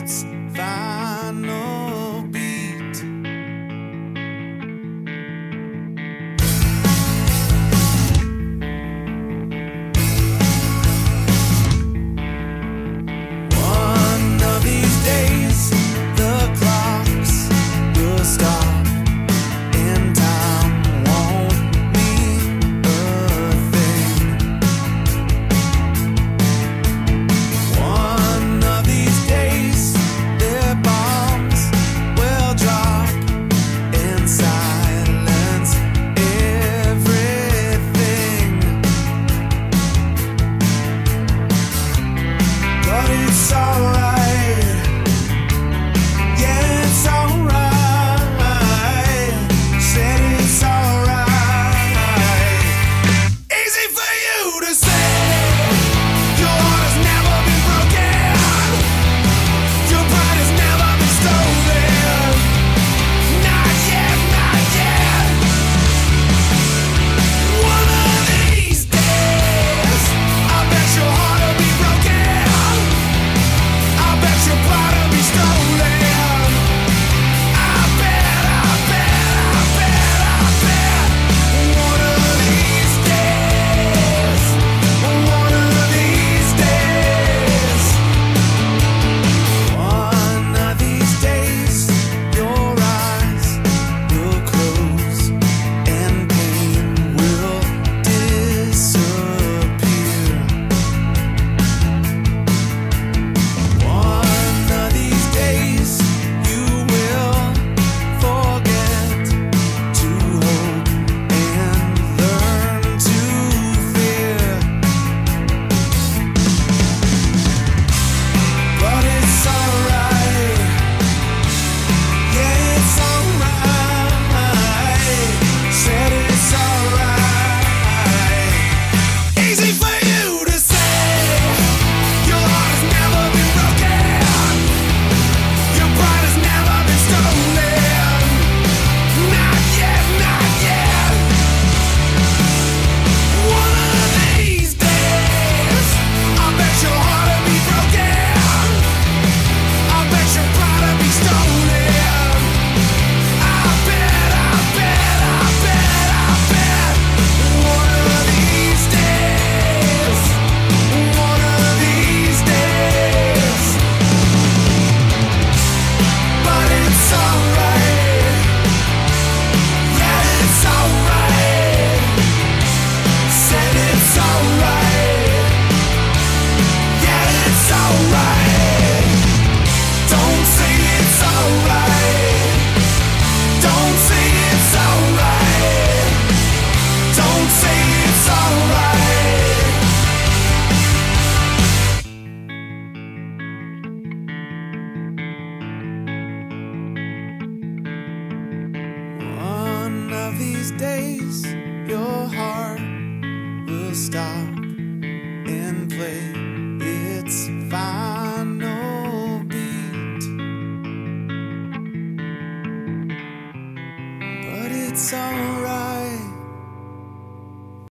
its final beat. One of these days, the clocks will stop. It's alright, yeah, it's alright. Said it's alright. Easy for you to say. Your heart has never been broken. Your pride has never been stolen. Not yet, not yet. One of these days, I bet your heart will be broken. Your pride will be stolen. I bet, I bet, I bet, I bet. One of these days, one of these days, one of these days, your eyes will close and pain will disappear. You will forget to hope and learn to fear. But it's alright, yeah, it's alright. Said it's alright. Easy for you to say. Your heart has never been broken. Your pride has never been stolen. Not yet, not yet. One of these days, I bet your heart will be broken. I bet your pride will be stolen. I bet, I bet, I bet, I bet. One of these days, one of these days. But it's alright, yeah, it's alright. Said it's alright, yeah, it's alright. Don't say it's alright. Don't say it's alright. Don't say it's alright. One of these days, your heart will stop and play its final beat. But it's alright.